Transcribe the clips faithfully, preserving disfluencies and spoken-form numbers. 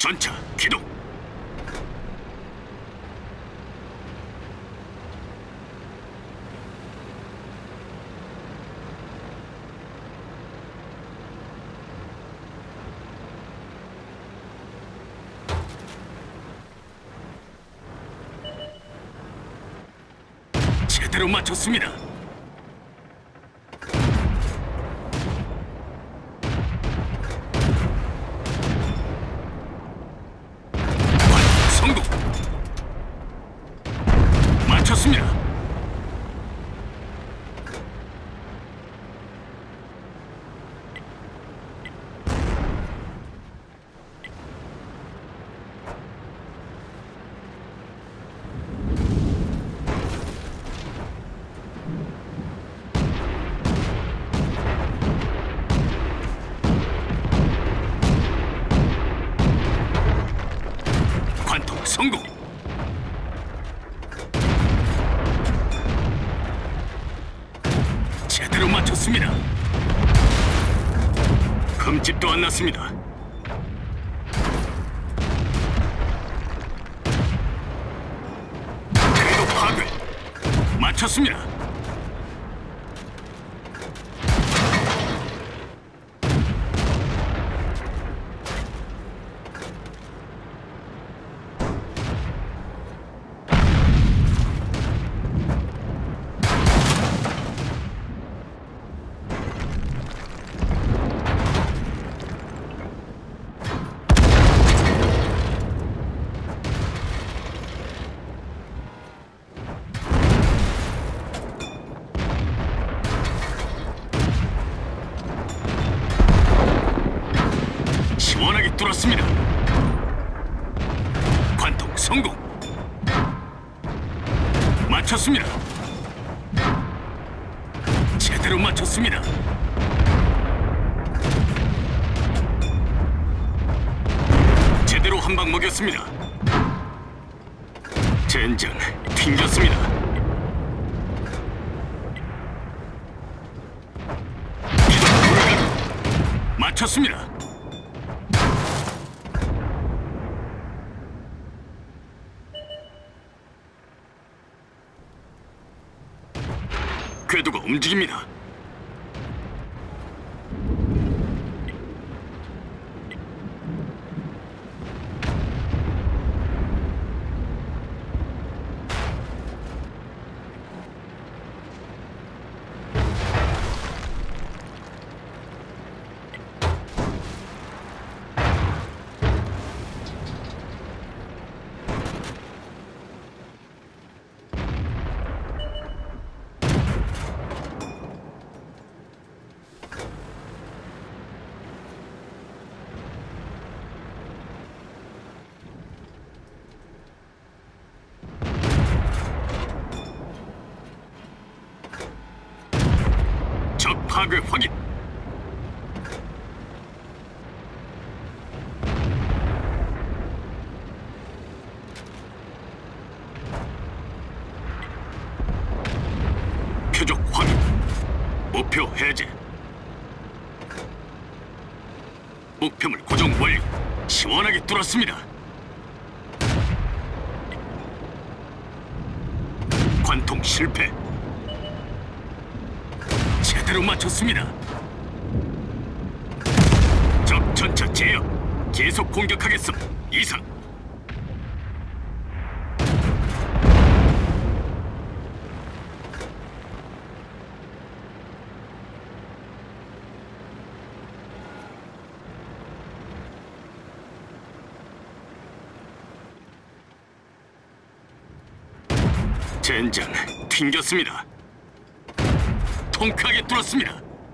전차 기동. 제대로 맞췄습니다. 성공. 맞췄습니다. 성공. 제대로 맞췄습니다. 흠집도 안 났습니다. 궤도 파괴. 맞췄습니다. 시원하게 뚫었습니다. 관통 성공. 맞췄습니다. 제대로 맞췄습니다. 제대로 한 방 먹였습니다. 젠장 튕겼습니다. 기동 불가능. 맞췄습니다. 궤도가 움직입니다. 적 파괴 확인. 표적 확인. 목표 해제. 목표물 고정 완료. 시원하게 뚫었습니다. 관통 실패. 제대로 맞췄습니다. 적 전차 제압. 계속 공격하겠음. 이상. 젠장 튕겼습니다. 통쾌하게 뚫었습니다.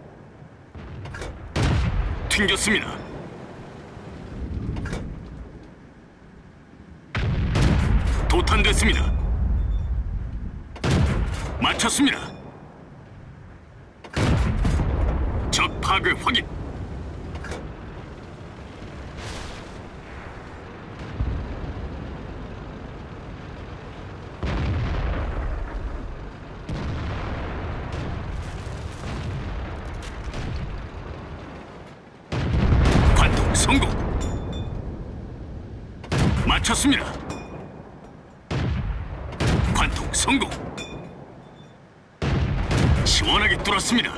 튕겼습니다. 도탄됐습니다. 맞췄습니다. 적 파괴 확인. 성공. 맞췄습니다. 관통 성공. 시원하게 뚫었습니다.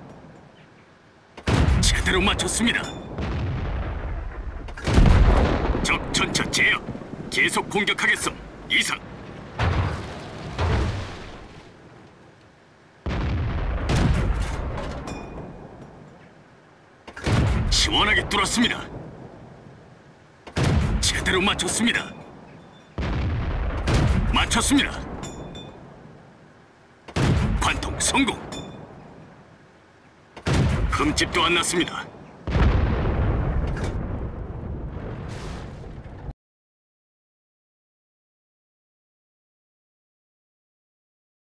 제대로 맞췄습니다. 적 전차 제압. 계속 공격하겠음. 이상. 시원하게 뚫었습니다. 제대로 맞췄습니다. 맞췄습니다. 관통 성공. 흠집도 안 났습니다.